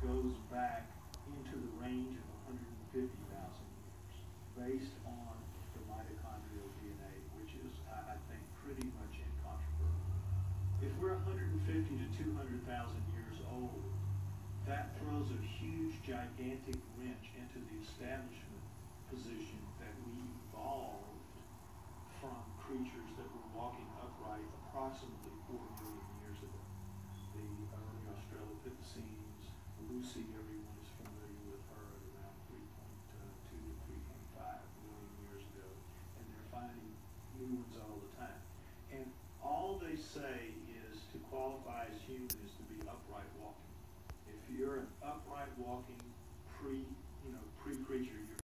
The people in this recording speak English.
goes back into the range of 150,000 years, based on the mitochondrial DNA, which is, I think, pretty much incontrovertible. If we're 150 to 200,000 years old, that throws a huge, gigantic wrench into the establishment position that we evolved from creatures that were walking upright approximately 4 million years ago. The early Australopithecines, Lucy, everyone is familiar with her at around 3.2 to 3.5 million years ago, and they're finding new ones all the time. And all they say is to qualify as human is to be upright walking. If you're an upright walking pre-creature,